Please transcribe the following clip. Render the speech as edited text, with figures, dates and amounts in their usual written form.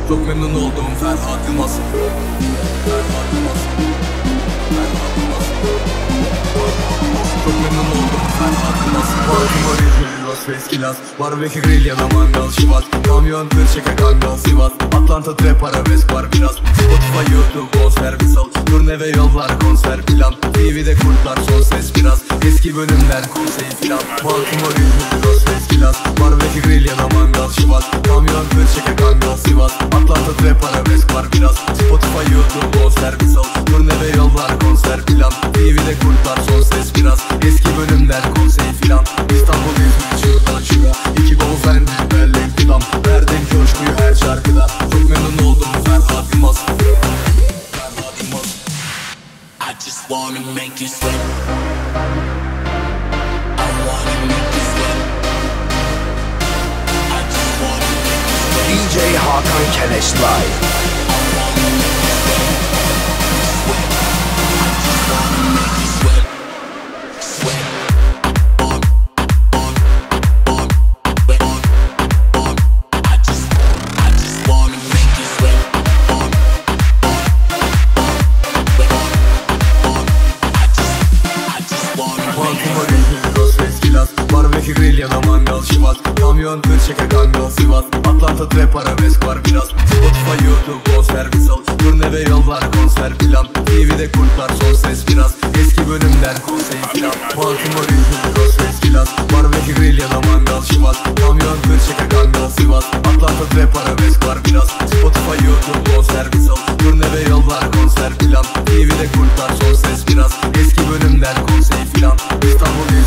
Çok memnun oldum Ferhat Yılmaz. Ferhat Yılmaz. Ferhat Yılmaz. Çok memnun oldum Ferhat Yılmaz. Baltimore, İzmir, Las Vegas, Kilas, barbekü, grill ya da mangal, Şivat, kamyon, tır, şeker, kangal, Sivas, Atlanta, trap, arabesk var biraz. Spotify, YouTube, konser, misal, turne ve yollar, konser plan. TV'de kurtlar, son ses biraz. Eski bölümler, konsey filan. Baltimore, İzmir, Las Vegas, Kilas, barbekü, grill ya da mangal, Şivat, kamyon, tır, şeker, kangal, Sivas, Atlanta, trap, arabesk var biraz. Spotify, YouTube, konser, misal, turne ve yollar, konser plan. TV'de kurtlar, son ses biraz. Eski bölümler, konsey filan. İstanbul, İzmir, şuradan şura. İki gol fendi, bellek tutam. Verdim coşkuyu her şarkıda. Çok memnun oldum Ferhat Yılmaz. Ferhat Yılmaz. I just wanna make you sweat. I wanna make you sweat. I just wanna make you sweat. DJ Hakan Keleş Live. I wanna make you sweat. Sweat. I just wanna make you sweat. Sweat. Grill ya da mangal, Şivat, kamyon, tır, şeker, kangal, Sivas, Atlanta, trap, arabesk var biraz. Spotify, YouTube, konser, misal, turne ve yollar, konser plan. TV'de kurtlar, son ses biraz. Eski bölümler, konsey filan. Baltimore, İzmir, Las Vegas, Kilas, barbekü, grill ya da mangal, Şivat, kamyon, tır, şeker, kangal, Sivas, Atlanta, trap, arabesk var biraz. Spotify, YouTube, konser, misal, turne ve yollar, konser plan. TV'de kurtlar, son ses biraz. Eski bölümler, konsey filan. İstanbul,